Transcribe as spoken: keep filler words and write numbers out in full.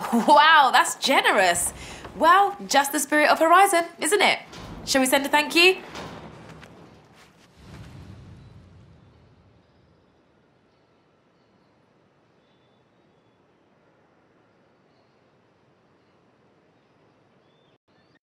Wow, that's generous. Well, just the spirit of Horizon, isn't it? Shall we send a thank you?